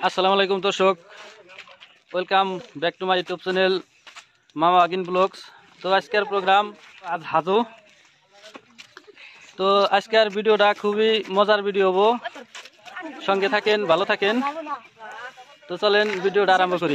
আসসালামু আলাইকুম দর্শক, welcome back to my YouTube channel মামা আগিন ব্লগস। তো আজকের প্রোগ্রাম আজ হাজু। তো আজকের ভিডিওটা খুবই মজার ভিডিও হবো, সঙ্গে থাকেন, ভালো থাকেন। তো চলেন ভিডিওটা আরম্ভ করি।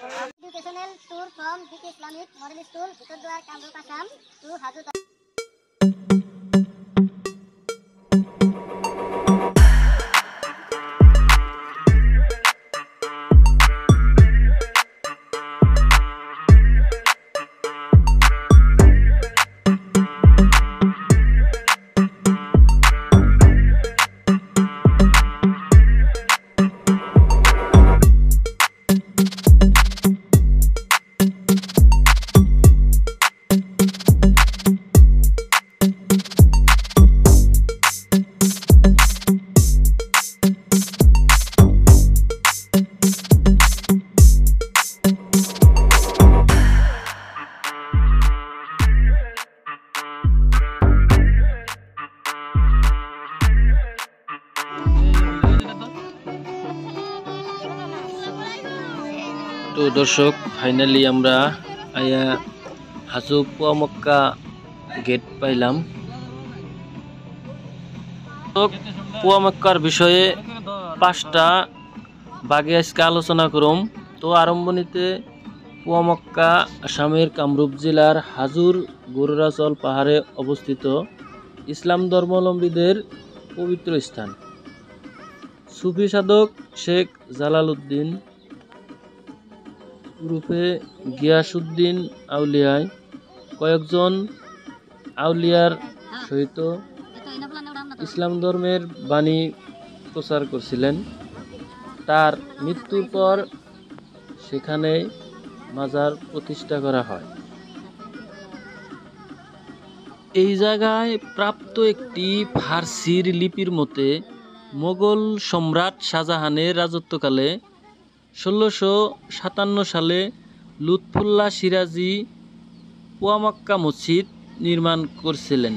তো দর্শক, ফাইনালি আমরা আয়া হাজু পুয়া মক্কা গেট পাইলাম। পুয়া মক্কার বিষয়ে 5টা ভাগে আজকে আলোচনা করুম। তো আরম্ভণীতে পুয়া মক্কা আসামের কামরূপ জেলার হাজুর গরুরাচল পাহাড়ে অবস্থিত ইসলাম ধর্মাবলম্বীদের পবিত্র স্থান। সুফি সাধক শেখ জালালউদ্দিন উরুফে গিয়াসউদ্দিন আউলিয়ায় কয়েকজন আউলিয়ার সহিত ইসলাম ধর্মের বাণী প্রচার করছিলেন। তার মৃত্যুর পর সেখানে মাজার প্রতিষ্ঠা করা হয়। এই জায়গায় প্রাপ্ত একটি ফার্সির লিপির মতে মোগল সম্রাট শাহজাহানের রাজত্বকালে 1657 সালে লুৎফুল্লাহ সিরাজি পুয়া মক্কা মসজিদ নির্মাণ করেছিলেন।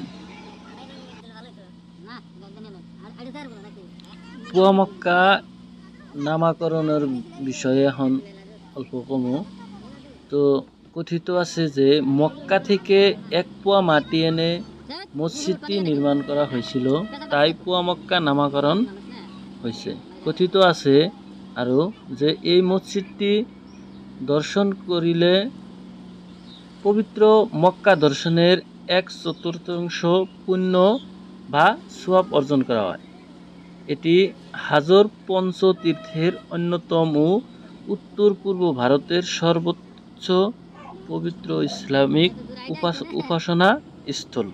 পুয়া মক্কা নামকরণের বিষয়ে এখন অল্প কমো। তো কথিত আছে যে মক্কা থেকে 1 পোয়া মাটি এনে মসজিদটি নির্মাণ করা হয়েছিল, তাই পুয়া মক্কা নামকরণ হয়েছে। কথিত আছে আরও যে এই মসজিদটি দর্শন করিলে পবিত্র মক্কা দর্শনের 1/4 পুণ্য বা সওয়াব অর্জন করা হয়। এটি হাজর পঞ্চতীর্থের অন্যতম ও উত্তর পূর্ব ভারতের সর্বোচ্চ পবিত্র ইসলামিক উপাসনা স্থল।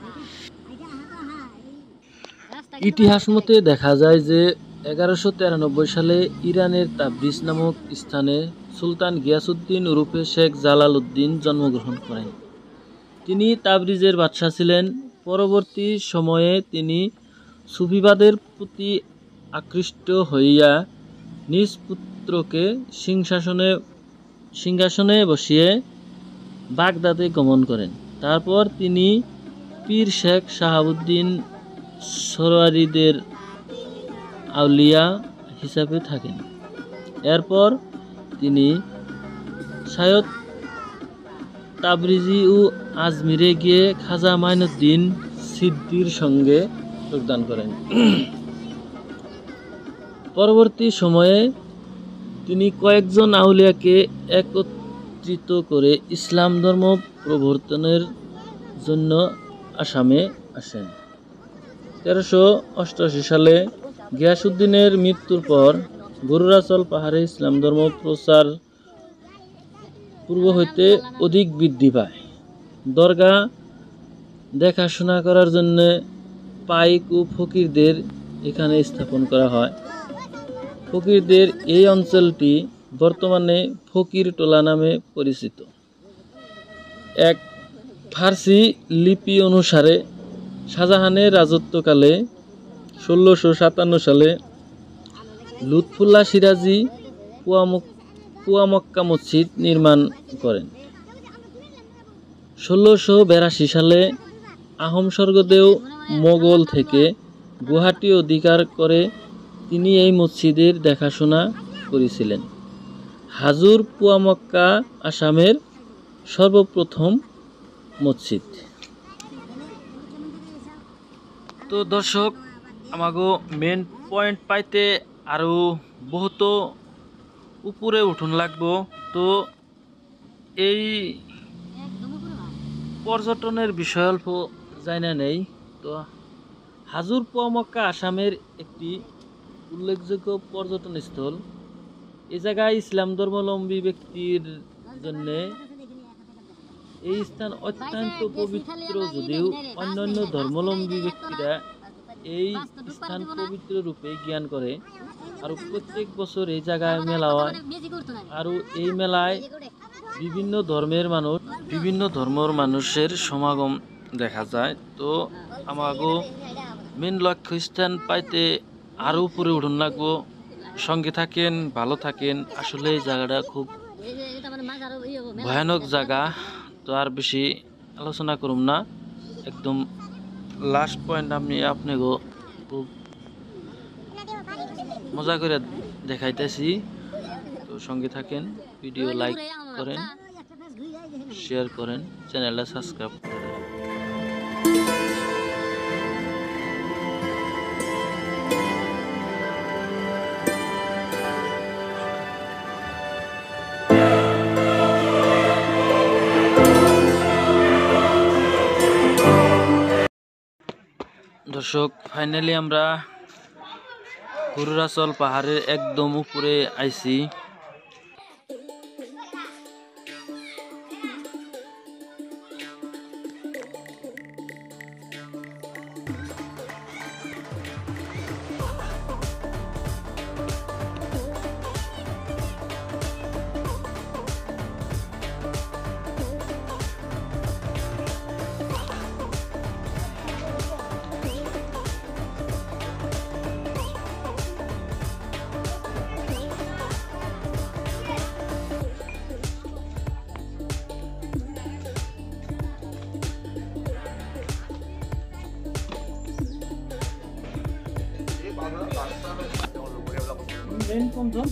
ইতিহাস মতে দেখা যায় যে 1193 সালে ইরানের তাবরিজ নামক স্থানে সুলতান গিয়াসউদ্দিন উরুফে শেখ জালালউদ্দিন জন্মগ্রহণ করেন। তিনি তাবরিজের বাদশাহ ছিলেন। পরবর্তী সময়ে তিনি সুফিবাদের প্রতি আকৃষ্ট হইয়া নিজ পুত্রকে সিংহাসনে বসিয়ে বাগদাদে গমন করেন। তারপর তিনি পীর শেখ শাহাবুদ্দিন সরওয়ারিদের আউলিয়া হিসাবে থাকেন। এরপর তিনি সায়দ তাবরিজি ও আজমিরে গিয়ে খাজা মাইনুদ্দিন সিদ্দির সঙ্গে যোগদান করেন। পরবর্তী সময়ে তিনি কয়েকজন আউলিয়াকে একত্রিত করে ইসলাম ধর্ম প্রবর্তনের জন্য আসামে আসেন। 1388 সালে গিয়াসউদ্দিনের মৃত্যুর পর গরুরাচল পাহাড়ে ইসলাম ধর্ম প্রচার পূর্ব হইতে অধিক বৃদ্ধি পায়। দরগা দেখাশোনা করার জন্য পাইক ও ফকিরদের এখানে স্থাপন করা হয়। ফকিরদের এই অঞ্চলটি বর্তমানে ফকির টোলা নামে পরিচিত। এক ফার্সি লিপি অনুসারে শাহজাহানের রাজত্বকালে 1657 সালে লুৎফুল্লাহ সিরাজি পুয়া মক্কা মসজিদ নির্মাণ করেন। 1682 সালে আহোম স্বর্গদেউ মোগল থেকে গুয়াহাটি অধিকার করে তিনি এই মসজিদের দেখাশোনা করেছিলেন। হাজুর পুয়ামক্কা আসামের সর্বপ্রথম মসজিদ। তো দর্শক, আমাগো মেন পয়েন্ট পাইতে আরো বহুত উপরে উঠুন লাগবো। তো এই পর্যটনের বিষয় অল্প জানা নেই। তো হাজুর পুয়ামক্কা আসামের একটি উল্লেখযোগ্য পর্যটন স্থল। এই জায়গায় ইসলাম ধর্মাবলম্বী ব্যক্তির জন্য এই স্থান অত্যন্ত পবিত্র, যদিও অন্যান্য ধর্মাবলম্বী ব্যক্তিরা এই স্থান পবিত্র রূপে জ্ঞান করে। আর প্রত্যেক বছর এই জায়গায় মেলা হয়। আর এই মেলায় বিভিন্ন ধর্মের মানুষের সমাগম দেখা যায়। তো আমাগো মেন লক্ষ্য স্থান পাইতে আরো উপরে উঠুন লাগবো। সঙ্গে থাকেন, ভালো থাকেন। আসলে এই জায়গাটা খুব ভয়ানক জায়গা। তো আর বেশি আলোচনা করুম না, একদম লাস্ট পয়েন্ট আমি আপনাকে খুব মজা করে দেখাইতেছি। তো সঙ্গে থাকেন, ভিডিও লাইক করেন, শেয়ার করেন, চ্যানেলটা সাবস্ক্রাইব করেন। দর্শক, ফাইনালি আমরা অরুণাচল পাহাড়ের একদম উপরে আইছি। মেন কোনজন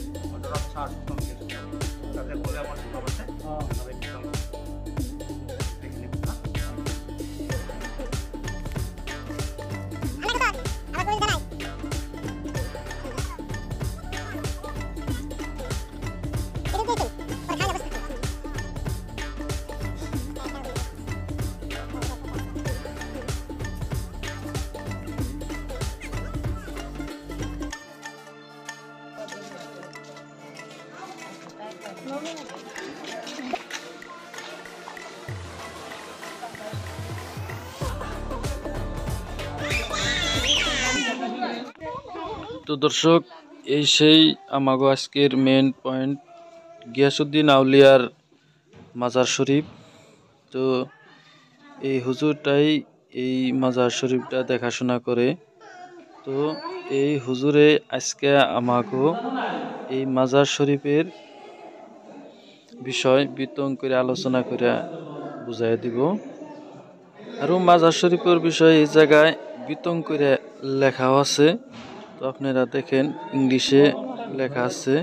তো দর্শক, এই সেই আমাগো আজকের মেন পয়েন্ট, গিয়াসউদ্দিন আউলিয়ার মাজার শরীফ। তো এই হুজুরটাই এই মাজার শরীফটা দেখাশোনা করে। তো এই হুজুরে আজকে আমাগো এই মাজার শরীফের বিষয় বিতং করে আলোচনা করে বুঝাই দিব। আর মাজার শরীফের বিষয় এই জায়গায় বিতং করে লেখাও আছে। তো আপনারা দেখেন, ইংলিশে লেখা আছে।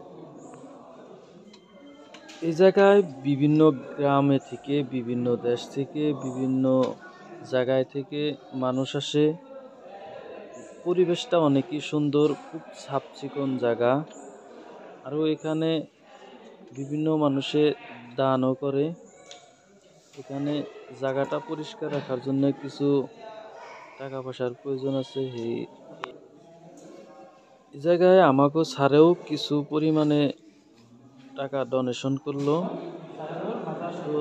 এই জায়গায় বিভিন্ন গ্রামে থেকে, বিভিন্ন দেশ থেকে, বিভিন্ন জায়গায় থেকে মানুষ আসে। পরিবেশটা অনেকই সুন্দর, খুব সাফচিকন জায়গা। আরও এখানে বিভিন্ন মানুষে দানও করে। এখানে জায়গাটা পরিষ্কার রাখার জন্য কিছু টাকা পয়সার প্রয়োজন আছে। এই জায়গায় আমাকে ছাড়েও কিছু পরিমাণে টাকা ডোনেশন করলো। তো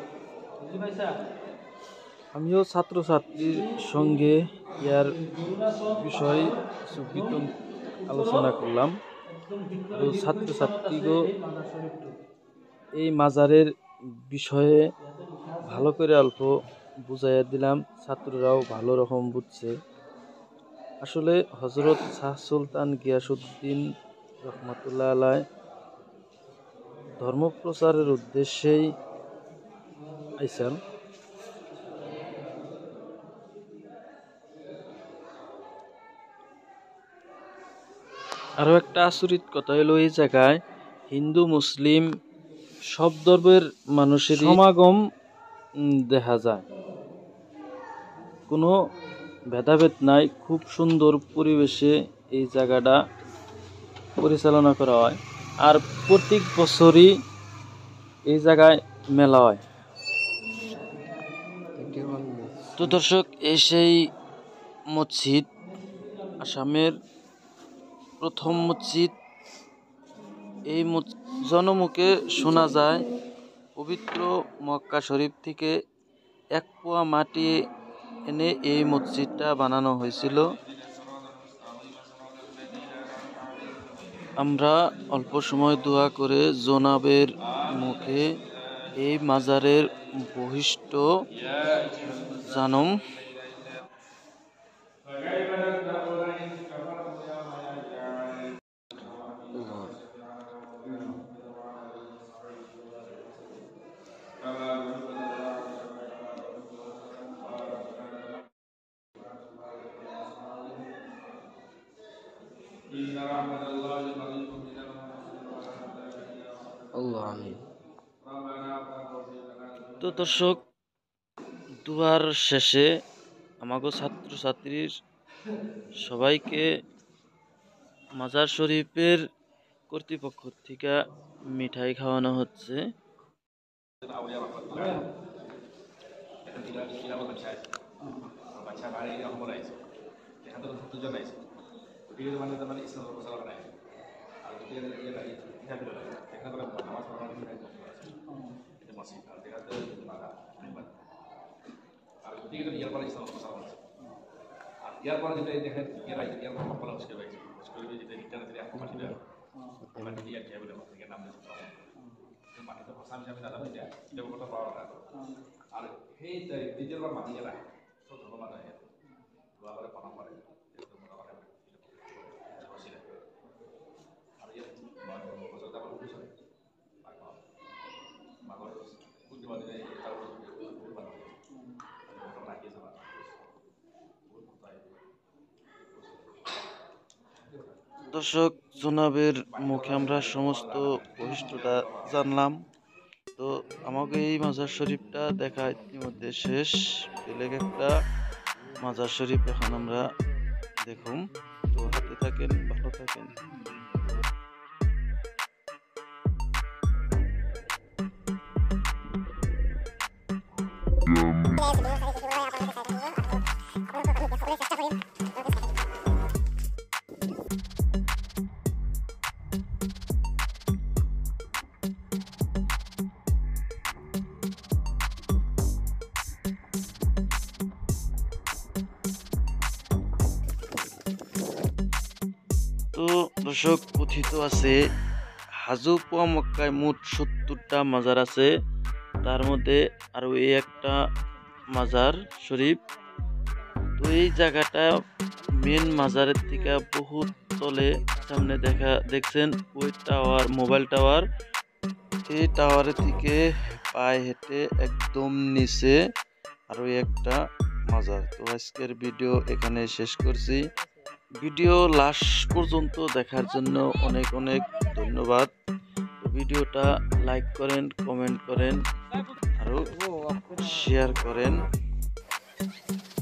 আমিও ছাত্রছাত্রীর সঙ্গে ইয়ার বিষয়ে কিছু বিতং আলোচনা করলাম। তো ছাত্রছাত্রীগো এই মাজারের বিষয়ে ভালো করে অল্প বুঝাইয়া দিলাম। ছাত্ররাও ভালো রকম বুঝছে। আসলে হজরত শাহ সুলতান গিয়াসউদ্দিন রহমতুল্লাহ আলাইহ ধর্মপ্রচারের উদ্দেশ্যেই আইসান। আরও একটা আচরিত কথা হলো এই জায়গায় হিন্দু মুসলিম সব ধর্মের মানুষের সমাগম দেখা যায়, কোনো ভেদাভেদ নাই। খুব সুন্দর পরিবেশে এই জায়গাটা পরিচালনা করা হয়, আর প্রত্যেক বছরই এই জায়গায় মেলা হয়। তো দর্শক, এই সেই মসজিদ, আসামের প্রথম মসজিদ। এই জনমুখে শোনা যায় পবিত্র মক্কা শরীফ থেকে এক পোয়া মাটি এনে এই মসজিদটা বানানো হয়েছিল। আমরা অল্প সময় দোয়া করে জনাবের মুখে এই মাজারের বৈশিষ্ট্য জানম। তো দর্শক, দুয়ার শেষে আমাগো ছাত্রছাত্রীর সবাইকে মাজার শরীফের কর্তৃপক্ষ থেকে মিঠাই খাওয়ানো হচ্ছে। ইয়ারপরে যেটা দেখেন ইয়ারপর কলা মুশকিল হয়েছে, যেটা ইন্টারনেটে এখন মাটিটা মাটি দিয়ে টেবিলের মধ্যে থেকে নাম দিতে হবে, মাটিতে ফসান হিসাবে দাদা এটা এটা কথা পাওয়া না। আর সেই ডিজেল বা মাটি এরা সব ধর্মমান হয় দোয়া করে প্রণাম করে আর ইয়ার বছর তারপর উঠেছে মাগর বুদ্ধিবাদী তারপর দর্শক, জনাবের মুখে আমরা সমস্ত বৈশিষ্ট্যটা জানলাম। তো আমাকে এই মাজার শরীফটা দেখা ইতিমধ্যে শেষ। বেলেগ একটা মাজার শরীফ এখন আমরা দেখুন। তো হাতে থাকেন, ভালো থাকেন। তো দর্শক, কথিত আছে হাজু পোয়া মক্কায় মোট 70টা মাজার আছে, তার মধ্যে আরো এই একটা মাজার শরীফ। তো এই জায়গাটা মেন মাজারের থেকে বহুত তলে, সামনে দেখছেন ওই টাওয়ার, মোবাইল টাওয়ার, এই টাওয়ারের থেকে পায়ে হেঁটে একদম নিচে আরো একটা মাজার। তো আজকের ভিডিও এখানে শেষ করছি। ভিডিও লাস্ট পর্যন্ত দেখার জন্য অনেক অনেক ধন্যবাদ। ভিডিওটা লাইক করেন, কমেন্ট করেন, আরো শেয়ার করেন।